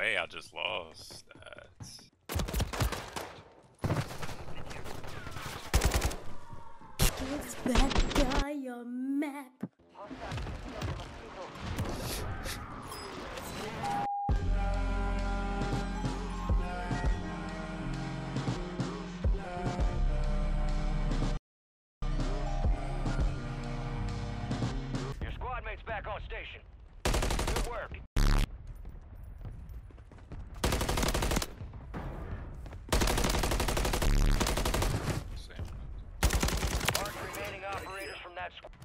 way I just lost. That's... It's that guy on map. Your squad mate's back on station. Good work. Mark remaining operators from that squad.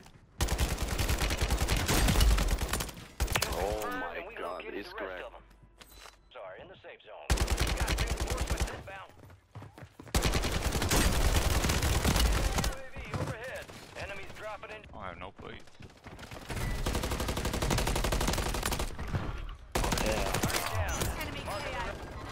Oh my god, it's correct. Sorry, in the safe zone. Got reinforcements inbound. UAV overhead. Enemies dropping in. I have no plate. Enemy KI.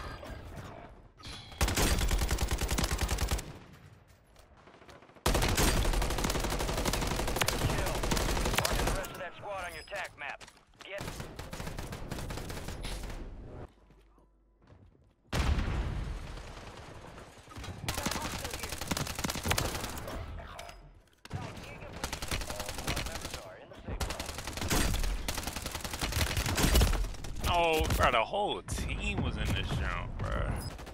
Marking the rest of that squad on your TAC map. Get. Oh, bro, the whole team was in this jump, bro.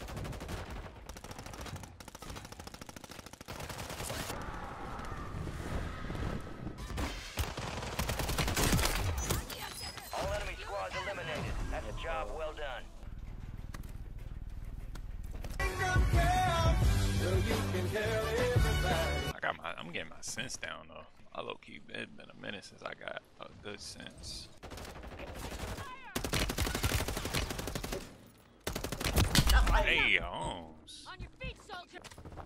All enemy squads eliminated. That's a job well done. I'm getting my sense down though. I low key, it's been a minute since I got a good sense. Hey, Holmes. On your feet, soldier.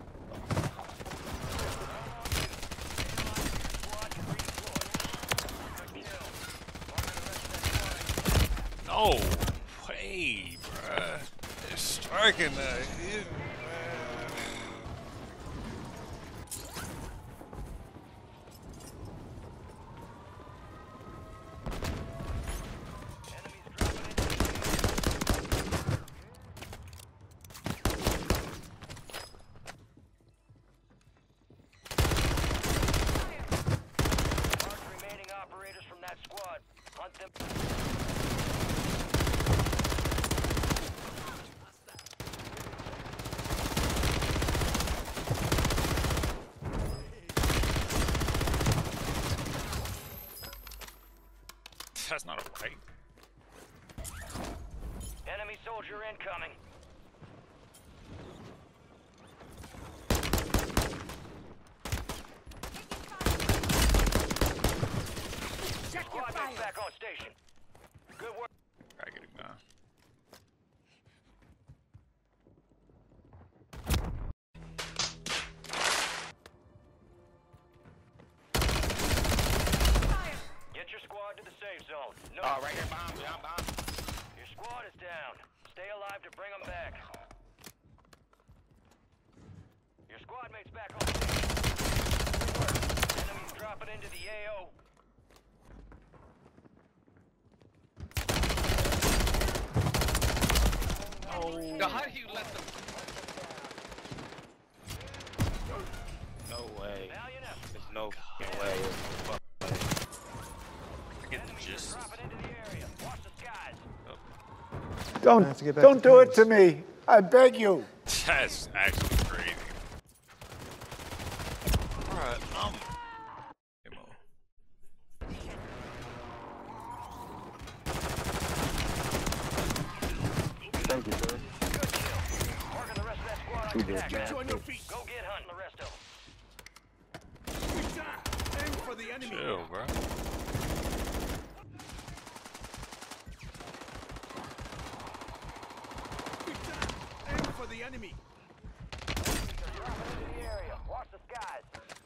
Oh, hey, bruh. They're striking that hit, man. Mark remaining operators from that squad. Hunt them. That's not a fight. Enemy soldier incoming. Check your Squad fire. mate's back on station. Good work. Gotta get a gun. Get your squad to the safe zone. No. Right here behind me, I'm behind. Your squad is down. Stay alive to bring them back. Your squad mate's back on station. Good work. Enemies dropping into the AO. Now, how do you let them? No way. Valiant effort. There's no fucking way. I get the Enemies gist. are dropping into the area. Watch the skies. Don't do it to me. I beg you. That's actually crazy. Alright, Thank you, sir. Good kill. Marking the rest of that squad on your TAC map. on your feet. Go get hunting the rest of them. Aim for the enemy. chill, bro. Aim for the enemy. Enemies are dropping into the area. Watch the skies.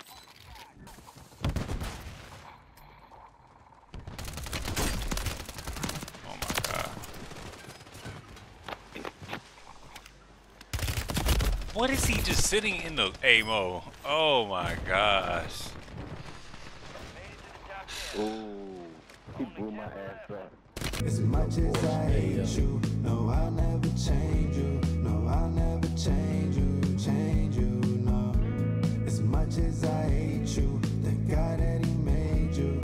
Oh my god. What is he just sitting in the AMO? Oh my gosh. Made it to the top 10. Ooh, he blew my ass up. As much as I hate you, no, I'll never change.